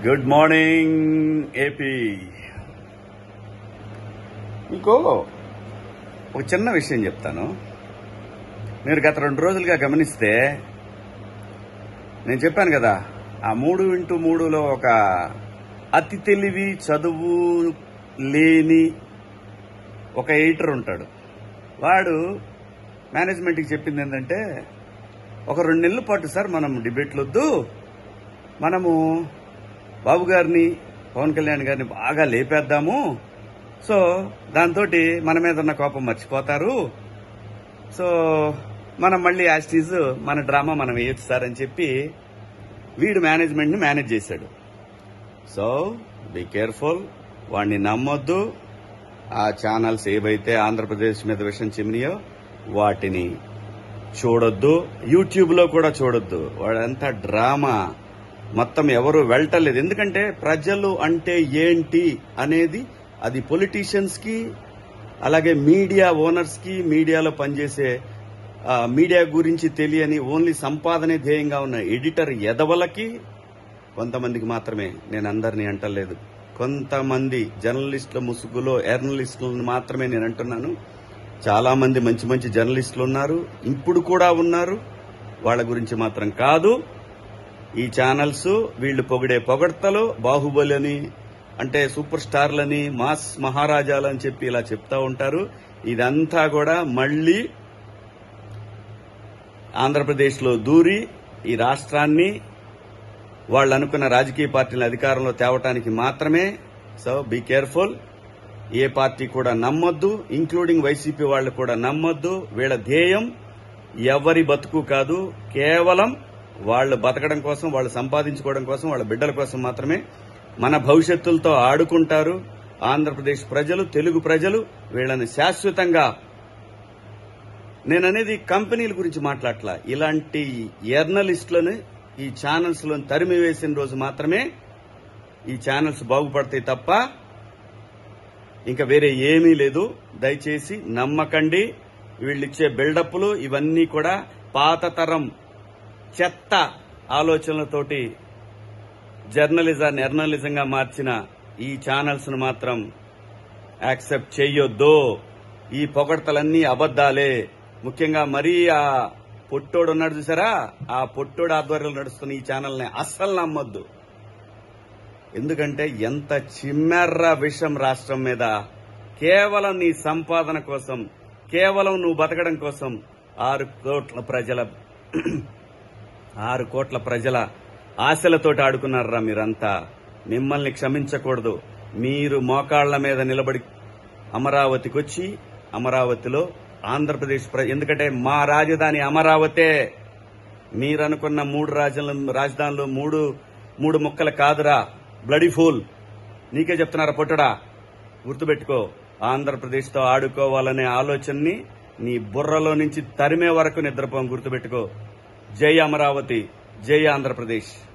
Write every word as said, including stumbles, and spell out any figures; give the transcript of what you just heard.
Good morning AP. మీకు ఒక చిన్న విషయం చెప్తాను. మీరు గత రెండు రోజులుగా గమనిస్తే నేను చెప్పాను కదా, ఆ మూడు ఇంటూ మూడులో ఒక అతి తెలివి చదువు లేని ఒక ఎడిటర్ ఉంటాడు. వాడు మేనేజ్మెంట్కి చెప్పింది ఏంటంటే, ఒక రెండు నెలల పాటు సార్ మనం డిబేట్లు వద్దు, మనము బాబు గారిని పవన్ కళ్యాణ్ గారిని బాగా లేపేద్దాము, సో దాంతో మన మీద ఉన్న కోపం మర్చిపోతారు, సో మనం మళ్ళీ యాస్టీజ్ మన డ్రామా మనం వేయొచ్చు సార్ అని చెప్పి వీడు మేనేజ్మెంట్ని మేనేజ్ చేశాడు. సో బీ కేర్ఫుల్, వాడిని నమ్మొద్దు. ఆ ఛానల్స్ ఏవైతే ఆంధ్రప్రదేశ్ మీద విషయం చిమ్మినాయో వాటిని చూడొద్దు, యూట్యూబ్ లో కూడా చూడొద్దు. వాడంతా డ్రామా, మొత్తం ఎవరు వెళ్ళటలేదు. ఎందుకంటే ప్రజలు అంటే ఏంటి అనేది అది పొలిటీషియన్స్ కి, అలాగే మీడియా ఓనర్స్ కి, మీడియాలో పనిచేసే మీడియా గురించి తెలియని ఓన్లీ సంపాదనే ధ్యేయంగా ఉన్న ఎడిటర్ ఎదవలకి కొంతమందికి మాత్రమే, నేను అందరినీ అంటలేదు, కొంతమంది జర్నలిస్టుల ముసుగులో ఎర్నలిస్టులను మాత్రమే నేను అంటున్నాను. చాలా మంది మంచి మంచి జర్నలిస్టులు ఉన్నారు, ఇప్పుడు కూడా ఉన్నారు, వాళ్ళ గురించి మాత్రం కాదు. ఈ ఛానల్స్ వీళ్లు పొగిడే పొగడ్తలు, బాహుబలి అంటే సూపర్ స్టార్లని, మాస్ మహారాజాలని చెప్పి ఇలా చెప్తా ఉంటారు. ఇదంతా కూడా మళ్లీ ఆంధ్రప్రదేశ్ లో దూరి ఈ రాష్ట్రాన్ని వాళ్ళు అనుకున్న రాజకీయ పార్టీల అధికారంలో తేవటానికి మాత్రమే. So be careful. ఏ పార్టీ కూడా నమ్మొద్దు, ఇంక్లూడింగ్ వైసీపీ వాళ్ళు కూడా నమ్మొద్దు. వీళ్ళ ధ్యేయం ఎవరి బతుకు కాదు, కేవలం వాళ్ళు బతకడం కోసం, వాళ్ళు సంపాదించుకోవడం కోసం, వాళ్ళ బిడ్డల కోసం మాత్రమే. మన భవిష్యత్తులతో ఆడుకుంటారు. ఆంధ్రప్రదేశ్ ప్రజలు, తెలుగు ప్రజలు వీళ్ళని శాశ్వతంగా, నేననేది కంపెనీల గురించి మాట్లాడట్లా, ఇలాంటి జర్నలిస్టులను ఈ ఛానల్స్ లో తరిమి వేసిన రోజు మాత్రమే ఈ ఛానల్స్ బాగుపడతాయి తప్ప ఇంకా వేరే ఏమీ లేదు. దయచేసి నమ్మకండి. వీళ్ళిచ్చే బిల్డప్లు ఇవన్నీ కూడా పాత తరం చెత్త ఆలోచనలతోటి జర్నలిజాన్ని ఎర్నలిజంగా మార్చిన ఈ ఛానల్స్ ను మాత్రం యాక్సెప్ట్ చెయ్యొద్దు. ఈ పొగడ్తలన్నీ అబద్దాలే. ముఖ్యంగా మరీ ఆ పొట్టోడు ఉన్నాడు చూసారా, ఆ పొట్టోడు ఆధ్వర్యంలో నడుస్తున్న ఈ ఛానల్ ని అస్సలు నమ్మొద్దు. ఎందుకంటే ఎంత చిమ్మెర్ర విషం రాష్ట్రం మీద, కేవలం నీ సంపాదన కోసం, కేవలం నువ్వు బతకడం కోసం ఆరు కోట్ల ప్రజల ఆరు కోట్ల ప్రజల ఆశలతోటి ఆడుకున్నారా మీరంతా. మిమ్మల్ని క్షమించకూడదు. మీరు మోకాళ్ల మీద నిలబడి అమరావతికి వచ్చి, అమరావతిలో ఆంధ్రప్రదేశ్, ఎందుకంటే మా రాజధాని అమరావతే. మీరనుకున్న మూడు రాజధానులు మూడు మూడు ముక్కలు కాదురా, బ్లడీ ఫూల్. నీకే చెప్తున్నారా పొట్టడా, గుర్తుపెట్టుకో. ఆంధ్రప్రదేశ్ తో ఆడుకోవాలనే ఆలోచనని నీ బుర్రలో నుంచి తరిమే వరకు నిద్రపోం, గుర్తుపెట్టుకో. జై అమరావతి, జై ఆంధ్రప్రదేశ్.